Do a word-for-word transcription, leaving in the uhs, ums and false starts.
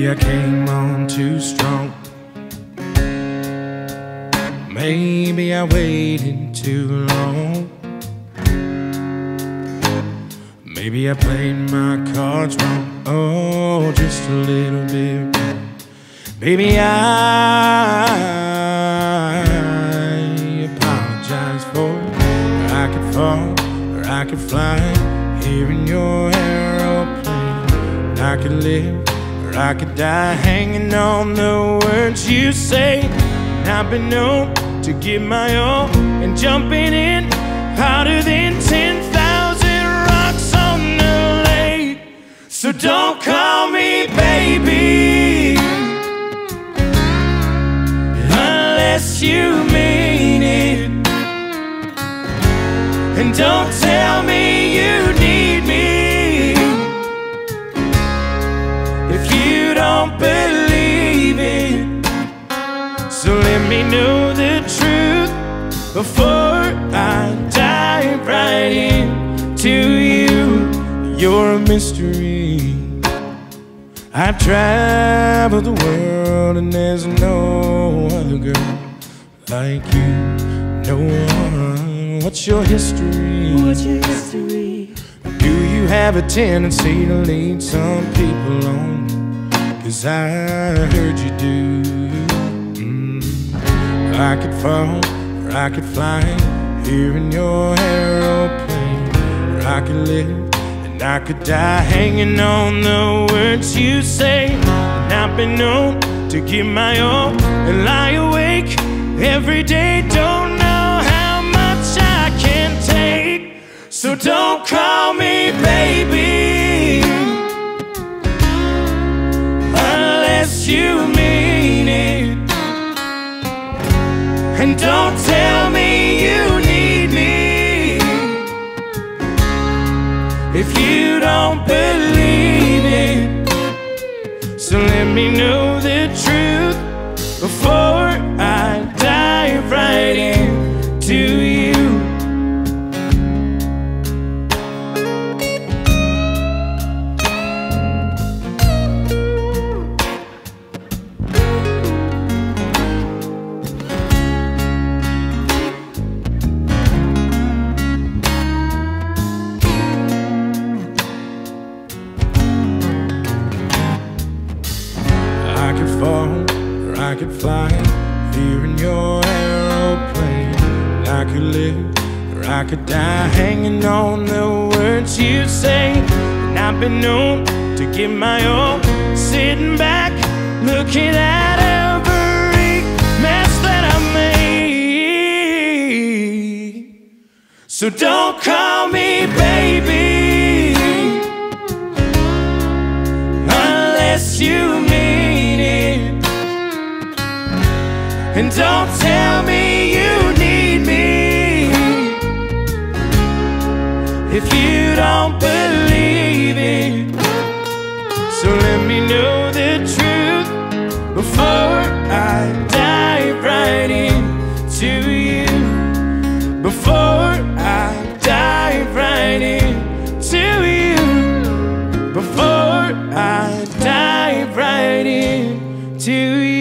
Maybe I came on too strong. Maybe I waited too long. Maybe I played my cards wrong. Oh, just a little bit wrong. Baby, I apologize for it. I could fall or I could fly here in your aeroplane. I could live or I could die hanging on the words you say. And I've been known to give my all and jumping in harder than ten thousand rocks on the lake. So don't call me baby unless you mean it. And don't tell me you need me if you don't believe it. So let me know the truth before I dive right into you. You're a mystery. I've traveled the world and there's no other girl like you. No one. What's your history? What's your history? Do you have a tendency to lead some people on? 'Cause I heard you do. mm. I could fall or I could fly here in your aeroplane. Or I could live and I could die hanging on the words you say. And I've been known to give my all and lie awake every day. Don't know how much I can take. So don't call me baby unless you mean it. And don't tell me you need me if you don't believe it. So let me know the truth before I dive right into you. I could fly here in your aeroplane. I could live or I could die hanging on the words you say. And I've been known to give my all, sitting back looking at every mess that I made. So don't call me baby unless you mean it. And don't tell me you need me if you don't believe it. So let me know the truth before I dive right into you. Before I dive right into you. Before I dive right into you.